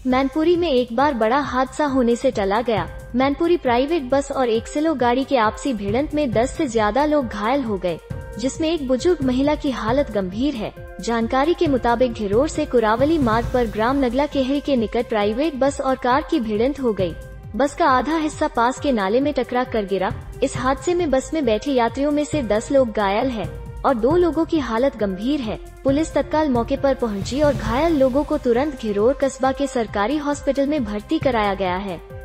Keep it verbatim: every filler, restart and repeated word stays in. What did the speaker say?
मैनपुरी में एक बार बड़ा हादसा होने से टला गया। मैनपुरी प्राइवेट बस और एक्सेलो गाड़ी के आपसी भिड़ंत में दस से ज्यादा लोग घायल हो गए, जिसमें एक बुजुर्ग महिला की हालत गंभीर है। जानकारी के मुताबिक घिरोर से कुरावली मार्ग पर ग्राम नगला केहरी के निकट प्राइवेट बस और कार की भिड़ंत हो गई। बस का आधा हिस्सा पास के नाले में टकरा कर गिरा। इस हादसे में बस में बैठे यात्रियों में से दस लोग घायल हैं और दो लोगों की हालत गंभीर है। पुलिस तत्काल मौके पर पहुंची और घायल लोगों को तुरंत घिरोर कस्बा के सरकारी हॉस्पिटल में भर्ती कराया गया है।